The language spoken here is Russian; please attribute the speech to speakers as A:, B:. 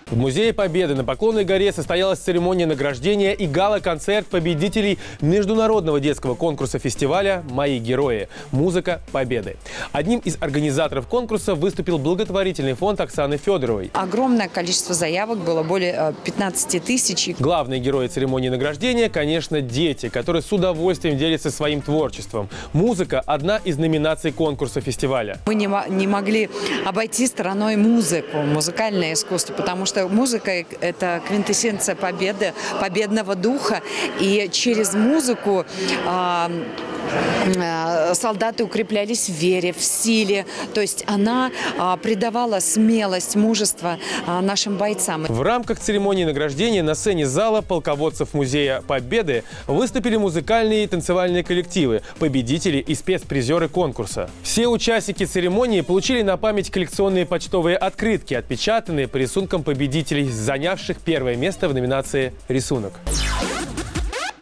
A: В Музее Победы на Поклонной горе состоялась церемония награждения и гала-концерт победителей международного детского конкурса фестиваля «Мои герои. Музыка Победы». Одним из организаторов конкурса выступил благотворительный фонд Оксаны Федоровой.
B: Огромное количество заявок, было более 15 тысяч.
A: Главные герои церемонии награждения, конечно, дети, которые с удовольствием делятся своим творчеством. Музыка – одна из номинаций конкурса фестиваля.
B: Мы не могли обойти стороной музыку, музыкальное искусство, потому что музыка – это квинтэссенция победы, победного духа. И через музыку солдаты укреплялись в вере, в силе. То есть она придавала смелость, мужество нашим бойцам.
A: В рамках церемонии награждения на сцене зала полководцев Музея Победы выступили музыкальные и танцевальные коллективы, победители и спецпризеры конкурса. Все участники церемонии получили на память коллекционные почтовые открытки, отпечатанные по рисункам победителей, занявших первое место в номинации «Рисунок».